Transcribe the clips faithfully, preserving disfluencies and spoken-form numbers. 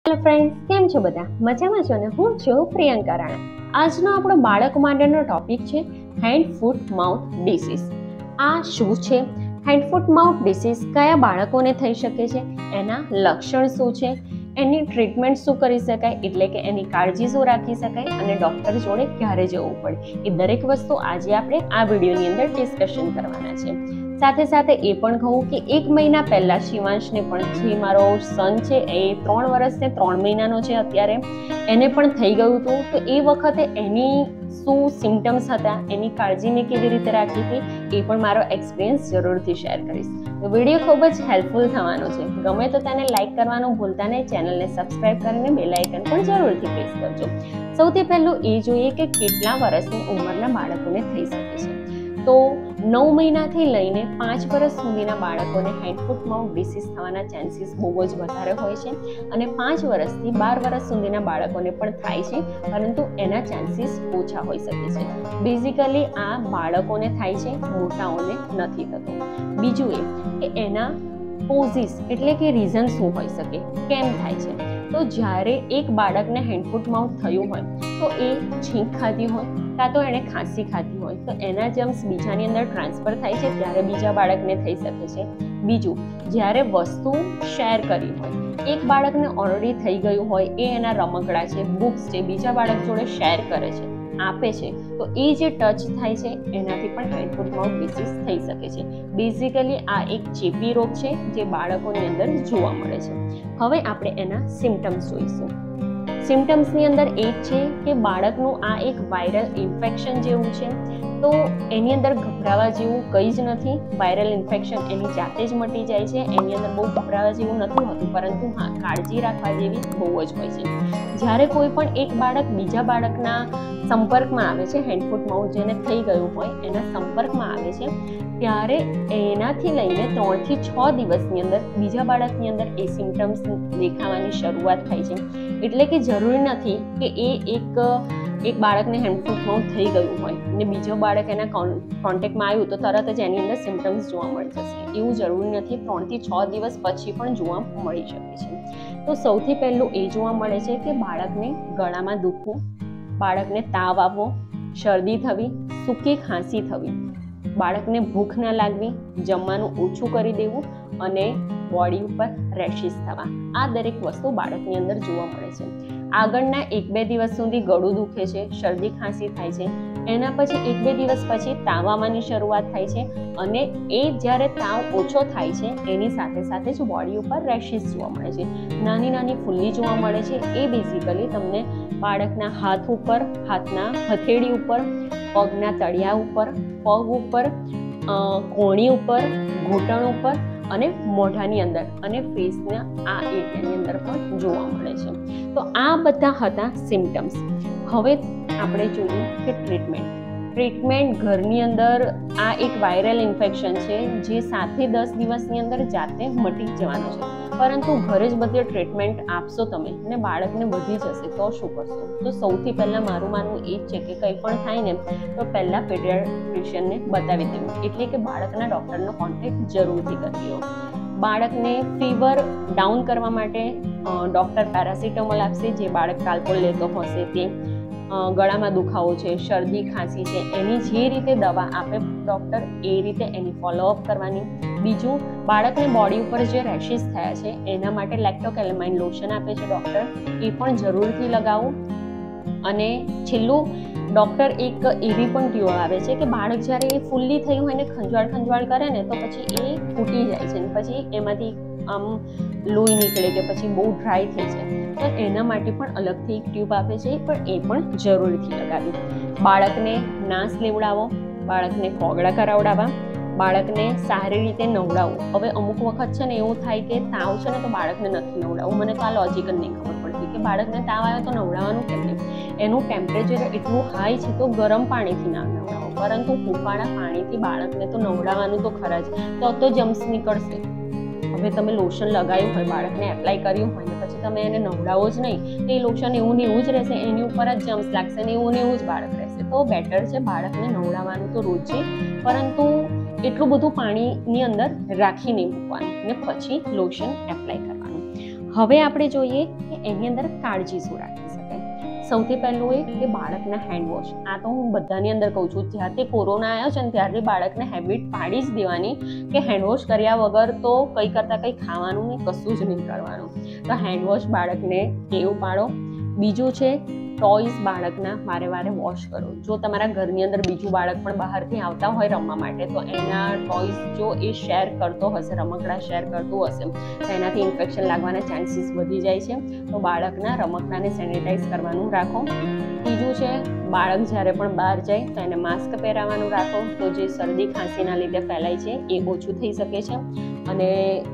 Hello friends, કેમ છો બધા? મજામાં છો ને? હું છું પ્રિયંકા રાણા। આજનો આપણો બાળક માટેનો ટોપિક છે હેન્ડ ફૂટ માઉથ ડિસીઝ। આ શું છે? હેન્ડ ફૂટ માઉથ ડિસીઝ કયા બાળકોને થઈ શકે છે, એના લક્ષણ શું છે, એની ટ્રીટમેન્ટ શું કરી શકાય, એટલે કે એની કાળજી શું રાખી શકાય અને ડૉક્ટર જોડે ક્યારે જવું પડે, એ દરેક વસ્તુ આજે આપણે આ વિડીયોની અંદર ડિસ્કશન કરવાના છે। સાથે સાથે એ પણ કહું કે એક મહિના પહેલાં શિવાંશને પણ, જે મારો સન છે એ ત્રણ વર્ષને ત્રણ મહિનાનો છે અત્યારે, એને પણ થઈ ગયું હતું। તો એ વખતે એની શું સિમ્ટમ્સ હતા, એની કાળજી મેં કેવી રીતે રાખી હતી, એ પણ મારો એક્સપિરિયન્સ જરૂરથી શેર કરીશ। તો વિડીયો ખૂબ જ હેલ્પફુલ થવાનો છે। ગમે તો તેને લાઇક કરવાનું ભૂલતા નહીં, ચેનલને સબસ્ક્રાઇબ કરીને બેલ આઇકન પણ જરૂરથી પ્રેસ કરજો। સૌથી પહેલું એ જોઈએ કે કેટલા વર્ષની ઉંમરના બાળકોને થઈ શકે છે। તો નવ મહિનાથી લઈને પાંચ વર્ષ સુધીના બાળકોને હેન્ડ ફૂટ માઉથ ડિસીઝ થવાના ચાન્સીસ બહુ જ વધારે હોય છે, અને પાંચ વર્ષથી બાર વર્ષ સુધીના બાળકોને પણ થાય છે, પરંતુ એના ચાન્સીસ ઓછા હોઈ શકે છે। બેઝિકલી આ બાળકોને થાય છે, મોટાઓને નથી થતો। બીજું એ કે એના કોઝિસ એટલે કે રીઝન શું હોઈ શકે, કેમ થાય છે? તો જ્યારે એક બાળકને હેન્ડ ફૂટ માઉથ થયું હોય તો એ છીંક ખાધી હોય કાં તો એણે ખાંસી ખાધી હોય તો એના જમ્સ બીજાની અંદર ટ્રાન્સફર થાય છે, ત્યારે બીજા બાળકને થઈ શકે છે। બીજું, જ્યારે વસ્તુ શેર કરી હોય, એક બાળકને ઓલરેડી થઈ ગયું હોય, એ એના રમકડા છે, બુક્સ છે, બીજા બાળક જોડે શેર કરે છે, આપે છે, તો એ જે ટચ થાય છે એનાથી પણ હેન્ડ ફૂટ માઉથ ડિસીઝ થઈ શકે છે। બેઝિકલી આ એક ચેપી રોગ છે જે બાળકોની અંદર જોવા મળે છે। હવે આપણે એના સિમ્ટમ્સ જોઈશું। સિમ્ટમ્સની અંદર એ છે કે બાળકનું આ એક વાયરલ ઇન્ફેક્શન જેવું છે, તો એની અંદર ગભરાવા જેવું કંઈ જ નથી। વાયરલ ઇન્ફેક્શન એની જાતે જ મટી જાય છે, એની અંદર બહુ ગભરાવા જેવું નથી હોતું, પરંતુ હા, કાળજી રાખવા જેવી બહુ જ હોય છે। જ્યારે કોઈ પણ એક બાળક બીજા બાળકના સંપર્કમાં આવે છે, હેન્ડ ફૂટ માઉથ જેને થઈ ગયું હોય એના સંપર્કમાં આવે છે, ત્યારે એનાથી લઈને ત્રણથી છ દિવસની અંદર બીજા બાળકની અંદર એ સિમ્ટમ્સ દેખાવાની શરૂઆત થાય છે। એટલે કે જરૂરી નથી કે એ એક એક બાળકને હેન્ડ ફૂટ માઉથ થઈ ગયું હોય અને બીજો બાળક એના કોન્ટેક્ટમાં આવ્યું તો તરત જ એની અંદર સિમ્ટમ્સ જોવા મળી જશે, એવું જરૂરી નથી। ત્રણથી છ દિવસ પછી પણ જોવા મળી શકે છે। તો સૌથી પહેલું એ જોવા મળે છે કે બાળકને ગળામાં દુખવું, બાળકને તાવ આવવો, શરદી થવી, સૂકી ખાંસી થવી, બાળકને ભૂખ ના લાગવી, જમવાનું ઓછું કરી દેવું અને બોડી ઉપર રેશિસ થવા, આ દરેક વસ્તુ બાળકની અંદર જોવા મળે છે। આગળના એક બે દિવસ સુધી ગળું દુખે છે, શરદી ખાંસી થાય છે, એના પછી એક બે દિવસ પછી તાવ આવવાની શરૂઆત થાય છે, અને એ જ્યારે તાવ ઓછો થાય છે એની સાથે સાથે જ બોડી ઉપર રેશિસ જોવા મળે છે, નાની નાની ફુલ્લી જોવા મળે છે। એ બેઝિકલી તમને બાળકના હાથ ઉપર, હાથના હથેળી ઉપર, પગના તળિયા ઉપર, પગ ઉપર, કોણી ઉપર, ઘૂંટણ ઉપર અને મોઢાની અંદર અને ફેસના આ એરિયાની અંદર પણ જોવા મળે છે। તો આ બધા હતા સિમ્ટમ્સ। હવે આપણે જોઈએ કે ટ્રીટમેન્ટ ટ્રીટમેન્ટ ઘરની અંદર આ એક વાયરલ ઇન્ફેક્શન છે જે સાતથી દસ દિવસની અંદર જાતે મટી જવાનો છે, પરંતુ ઘરે જ બધી ટ્રીટમેન્ટ આપશો તમે અને બાળકને વધી જશે તો શું કરશો? તો સૌથી પહેલાં મારું માનવું એ જ છે કે કંઈ પણ થાય ને તો પહેલાં પીડિયાટ્રિશિયનને બતાવી દેવું, એટલે કે બાળકના ડૉક્ટરનો કોન્ટેક્ટ જરૂરથી કરી લો। બાળકને ફીવર ડાઉન કરવા માટે ડૉક્ટર પેરાસિટામોલ આપશે, જે બાળક કાલપોલ લેતો હશે તે। ગળામાં દુખાવો છે, શરદી ખાંસી છે, એની જે રીતે દવા આપે ડૉક્ટર એ રીતે એની ફોલોઅપ કરવાની। બીજું, બાળકને બોડી ઉપર જે રેશિસ થયા છે એના માટે લેક્ટોકેલેમાઇન લોશન આપે છે ડૉક્ટર, એ પણ જરૂરથી લગાવો। અને છેલ્લું, ડૉક્ટર એક એવી પણ ટ્યુબ આવે છે કે બાળક જ્યારે એ ફૂલ્લી થયું હોય ને ખંજવાળ ખંજવાળ કરે ને તો પછી એ ફૂટી જાય છે, પછી એમાંથી આમ લોહી નીકળે કે પછી બહુ ડ્રાય થઈ જાય, તો એના માટે પણ અલગથી એક ટ્યુબ આપે છે, પણ એ પણ જરૂરથી લગાવી। બાળકને નાસ લેવડાવો, બાળકને કોગળા કરાવડાવવા, બાળકને સારી રીતે નવડાવવું। હવે અમુક વખત છે ને એવું થાય કે તાવ છે ને તો બાળકને નથી નવડાવવું, મને તો આ લોજિક જ નહીં ખબર પડતી કે બાળકને તાવ આવ્યો તો નવડાવવાનું કેમ નહીં? એનું ટેમ્પરેચર એટલું હાઈ છે તો ગરમ પાણીથી ના નવડાવો, પરંતુ હૂંફાળા પાણીથી બાળકને તો નવડાવવાનું તો ખરા જ, તો તો જમ્સ નીકળશે। હવે તમે લોશન લગાવ્યું હોય, બાળકને એપ્લાય કર્યું હોય ને પછી તમે એને નવડાવો જ નહીં તો એ લોશન એવું ને એવું જ રહેશે, એની ઉપર જ જમ્સ લાગશે ને એવું ને એવું જ બાળક રહેશે। તો બેટર છે બાળકને નવડાવવાનું તો રોજ છે, પરંતુ એટલું બધું પાણીની અંદર રાખી નહીં મૂકવાનું ને પછી લોશન એપ્લાય કરવાનું। હવે આપણે જોઈએ કે એની અંદર કાળજી શું રાખી શકાય. સૌથી પહેલું એ કે બાળકના હેન્ડ વોશ. આ તો હું બધાની અંદર કહું છું, જ્યારથી કોરોના આવ્યો છે ને ત્યારથી બાળકને હેબિટ પાડી જ દેવાની કે હેન્ડ વોશ કર્યા વગર તો કંઈ કરતાં કંઈ ખાવાનું નહીં, કશું જ નહીં કરવાનું. તો હેન્ડ વોશ બાળકને ટેવ પાડો. બીજું છે ટોયઝ બાળકના વારે વારે વોશ કરો. જો તમારા ઘરની અંદર બીજું બાળક પણ બહારથી આવતા હોય રમવા માટે તો એના ટોયઝ જો એ શેર કરતો હશે, રમકડા શેર કરતું હશે તો એનાથી ઇન્ફેક્શન લાગવાના ચાન્સીસ વધી જાય છે. તો બાળકના રમકડાને સેનિટાઈઝ કરવાનું રાખો. ત્રીજું છે બાળક જ્યારે પણ બહાર જાય તો એને માસ્ક પહેરાવવાનું રાખો. તો જે શરદી ખાંસીના લીધે ફેલાય છે એ ઓછું થઈ શકે છે. અને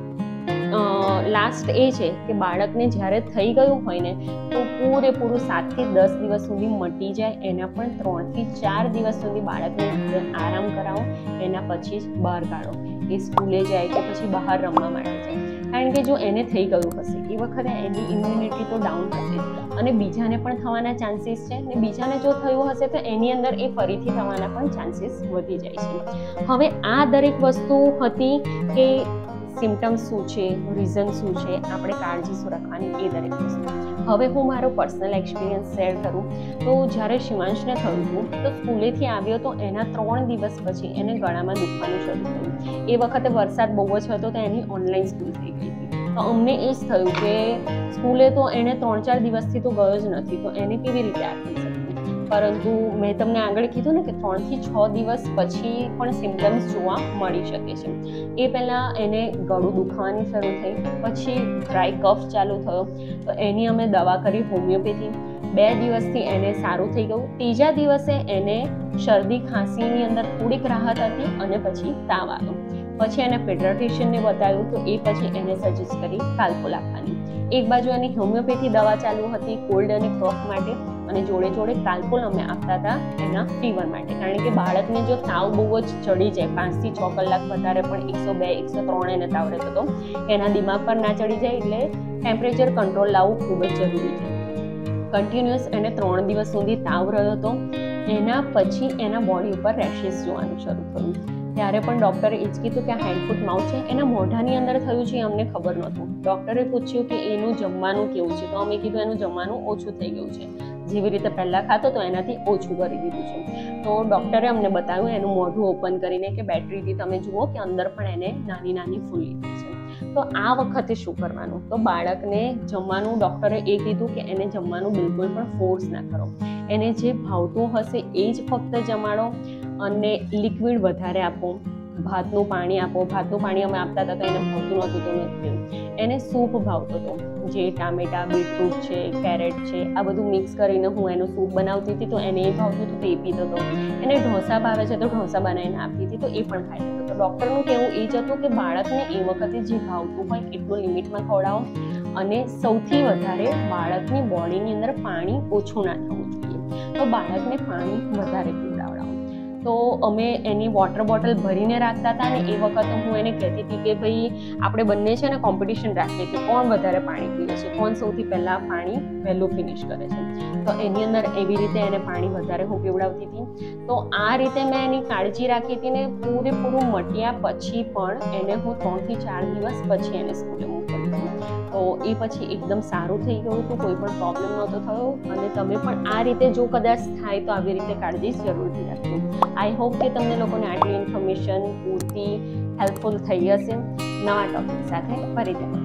લાસ્ટ એ છે કે બાળકને જ્યારે થઈ ગયું હોય ને તો પૂરેપૂરું સાતથી દસ દિવસ સુધી મટી જાય એના પણ ત્રણથી ચાર દિવસ સુધી બાળકને આરામ કરાવો. એના પછી જ બહાર કાઢો. એ સ્કૂલે જાય કે પછી બહાર રમવા માટે જાય. કારણ કે જો એને થઈ ગયું હશે એ વખતે એની ઇમ્યુનિટી તો ડાઉન હશે અને બીજાને પણ થવાના ચાન્સીસ છે. અને બીજાને જો થયું હશે તો એની અંદર એ ફરીથી થવાના પણ ચાન્સીસ વધી જાય છે. હવે આ દરેક વસ્તુ હતી કે સિમ્ટમ્સ શું છે, રીઝન શું છે, આપણે કાળજી શું રાખવાની એ દરેક વસ્તુ. હવે હું મારો પર્સનલ એક્સપિરિયન્સ શેર કરું તો જ્યારે શિવાંશને થયું હતું તો સ્કૂલેથી આવ્યો તો એના ત્રણ દિવસ પછી એને ગળામાં દુખવાનું શરૂ થયું. એ વખતે વરસાદ બહુ જ હતો તો એની ઓનલાઈન સ્કૂલ થઈ ગઈ હતી. તો અમને એ જ થયું કે સ્કૂલે તો એને ત્રણ ચાર દિવસથી તો ગયો જ નથી, તો એને કેવી રીતે આપી શકે. પરંતુ મેં તમને આગળ કીધું ને કે ત્રણથી છ દિવસ પછી પણ સિમ્ટમ્સ જોવા મળી શકે છે. એ પહેલાં એને ગળું દુખવાની શરૂ થઈ, પછી ડ્રાય કફ ચાલુ થયો તો એની અમે દવા કરી હોમિયોપેથી. બે દિવસથી એને સારું થઈ ગયું. ત્રીજા દિવસે એને શરદી ખાંસીની અંદર થોડીક રાહત હતી અને પછી તાવ આવ્યો. પછી એને પેડિયાટ્રિશિયનને બતાવ્યું તો એ પછી એને સજેસ્ટ કરી કાલ્પોલ આપવાની. એક બાજુ એની હોમિયોપેથી દવા ચાલુ હતી કોલ્ડ અને કફ માટે અને જોડે જોડે કાલ્પોલ અમે આપતા હતા એના ફીવર માટે. કારણ કે બાળકને જો તાવ બહુ જ ચડી જાય, પાંચથી છ કલાક વધારે પણ એકસો બે એકસો ત્રણ એને તાવ રહેતો હતો, એના દિમાગ પર ના ચડી જાય એટલે ટેમ્પરેચર કંટ્રોલ લાવવું ખૂબ જ જરૂરી છે. કન્ટિન્યુઅસ એને ત્રણ દિવસ સુધી તાવ રહ્યો હતો. એના પછી એના બોડી ઉપર રેશિસ જોવાનું શરૂ થયું. ત્યારે પણ ડૉક્ટરે એ જ કીધું કે આ હેન્ડ ફૂટ માઉથ છે. એના મોઢાની અંદર થયું છે અમને ખબર નહોતું. ડૉક્ટરે પૂછ્યું કે એનું જમવાનું કેવું છે તો અમે કીધું એનું જમવાનું ઓછું થઈ ગયું છે, જેવી રીતે પહેલાં ખાતો તો એનાથી ઓછું કરી દીધું છે. તો ડૉક્ટરે અમને બતાવ્યું એનું મોઢું ઓપન કરીને કે બેટરીથી તમે જુઓ કે અંદર પણ એને નાની નાની ફૂલી થઈ છે. તો આ વખતે શું કરવાનું? તો બાળકને જમવાનું ડૉક્ટરે એ કીધું કે એને જમવાનું બિલકુલ પણ ફોર્સ ના કરો. એને જે ભાવતું હશે એ જ ફક્ત જમાડો અને લિક્વિડ વધારે આપો. ભાતનું પાણી આપો. ભાતનું પાણી અમે આપતા હતા તો એને ભાવતું નહોતું તો નથી. એને સૂપ ભાવતો હતો, જે ટામેટા, બીટરૂટ છે, કેરેટ છે, આ બધું મિક્સ કરીને હું એનું સૂપ બનાવતી હતી તો એને એ ભાવતું હતું તો એ પીતો હતો. એને ઢોસા ભાવે છે તો ઢોસા બનાવીને આપતી હતી તો એ પણ ખાઈ લેતો. તો ડૉક્ટરનું કહેવું એ જ હતું કે બાળકને એ વખતે જે ભાવતું હોય એટલું લિમિટમાં ખવડાવો અને સૌથી વધારે બાળકની બોડીની અંદર પાણી ઓછું ના થવું જોઈએ. તો બાળકને પાણી વધારે પીવડાવડાવો. તો અમે એની વોટર બોટલ ભરીને રાખતા હતા અને એ વખતે હું એને કહેતી હતી કે ભાઈ આપણે બંને છે ને કોમ્પિટિશન રાખીએ કે કોણ વધારે પાણી પીવે છે, કોણ સૌથી પહેલાં પાણી વહેલું ફિનિશ કરે છે. તો એની અંદર એવી રીતે એને પાણી વધારે હું પીવડાવતી હતી. તો આ રીતે મેં એની કાળજી રાખી હતી ને પૂરેપૂરું મટ્યા પછી પણ એને હું ત્રણથી ચાર દિવસ પછી એને સ્કૂલે મોકલી હતી. તો એ પછી એકદમ સારું થઈ ગયું હતું, કોઈ પણ પ્રોબ્લેમ નહોતો થયો. અને તમે પણ આ રીતે જો કદાચ થાય તો આવી રીતે કાળજી જરૂરથી રાખજો. આઈ હોપ કે તમને લોકોને આટલી ઇન્ફોર્મેશન પૂરતી હેલ્પફુલ થઈ હશે. નવા ટોપિક સાથે ફરીથી